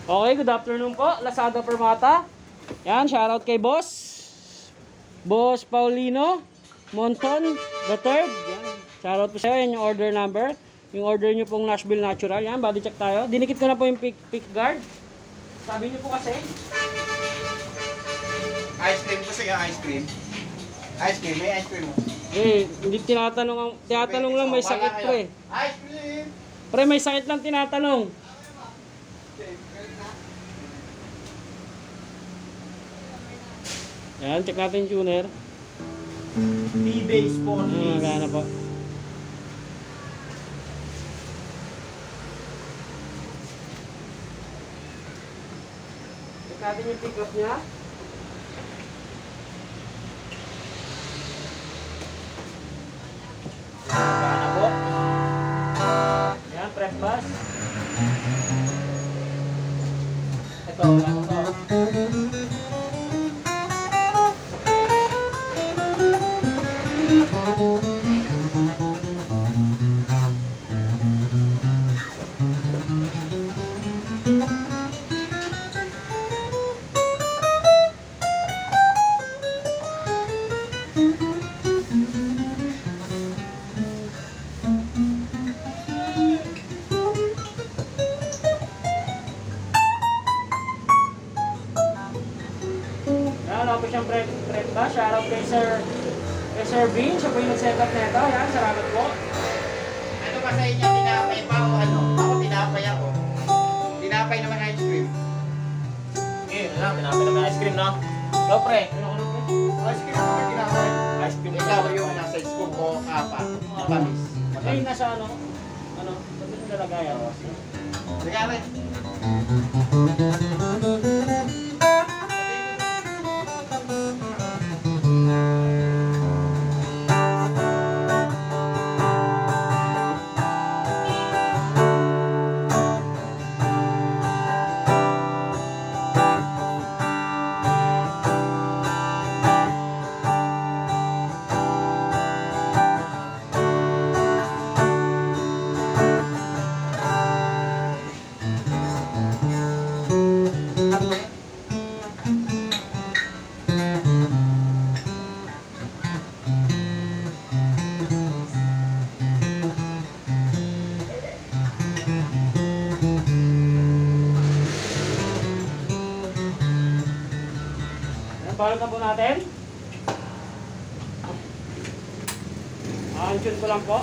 Okay, good afternoon po, Lazada Permata. Yan, shoutout kay Boss Paulino Monton the third. Yan, shoutout po sa'yo. Yan yung order number. Yung order nyo pong Nashville Natural. Yan, body check tayo. Dinikit ko na po yung pick guard. Sabi nyo po kasi ice cream ko siya, ice cream. Ice cream, may ice cream mo. hindi tinatanong lang may sakit pre. Ice cream! Pre, may sakit lang tinatanong. Yan, check natin yung tuner. P-base po. Magana po. Check natin yung pick up niya. Magana po. Yan, press bus. Ito, ano to? Yan, ako siyang prep ba? Shoutout kay Sir Bean. Siya po yung nag-set up nito. Yan, salamat po. Ano ba sa inyo, tinapay pa o ano? Ako tinapay ako. Tinapay naman ice cream. Tinapay naman ice cream, no? Go, pre. Ice cream naman tinapay. Ice cream. Ikaw yung nasa scoop o kapa. Matamis. Ay, nasa ano? Sabi nung lalagayan. Kaya rin. Balot na po natin. Tune ko lang po.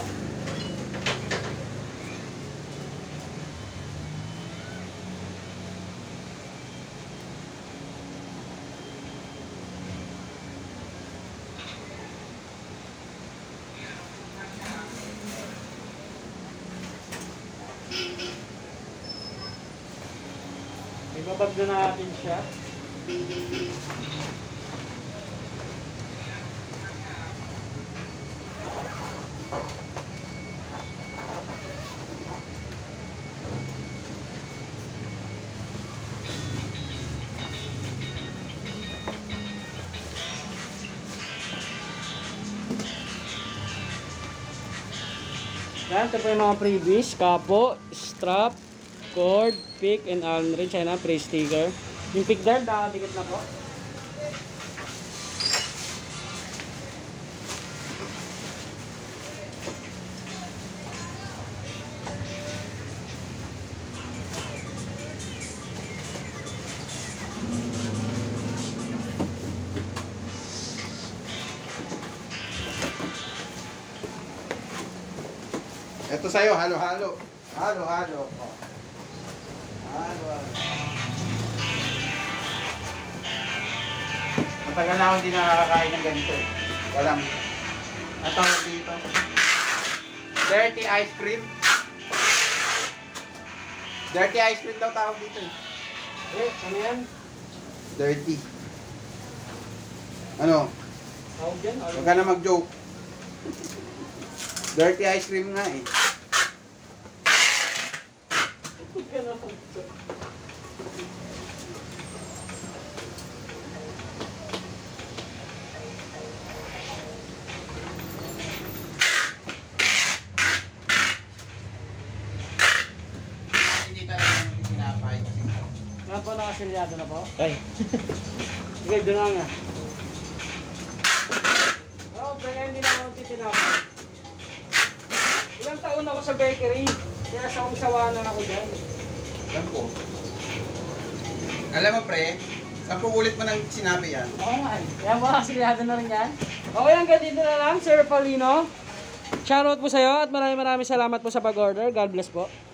Ibabag na natin siya. Yan, ito po yung mga freebies, kapo, strap, cord, pick, and allen wrench. Yan na, pre-sticker. Yung pick guard, nakadikit na po. Ito sa'yo, halo-halo. Halo-halo. Oh. Halo-halo. Matagal na ako hindi nakakakain ng ganito eh. Walang. Ang tawag dito. Dirty ice cream. Dirty ice cream daw tawag dito eh. Ano yan? Dirty. Ano? Tawag yan? Huwag ka na mag-joke. Dirty ice cream nga eh. Hindi talaga tinapay kasi Yan po, nakasilyado na po. Ay. Sige, doon na nga. Oo, kaya hindi na ako titinapay. Ilang taon ako sa bakery. Kaya sawang-sawa na ako dyan. Alam ko. Alam mo pre, 10 ulit mo nang sinabi yan. Oo nga eh. Yan po, nakasilyado na rin yan. Okay, hanggang dito na lang, Sir Paulino. Shoutout po sa'yo at maraming salamat po sa pag-order. God bless po.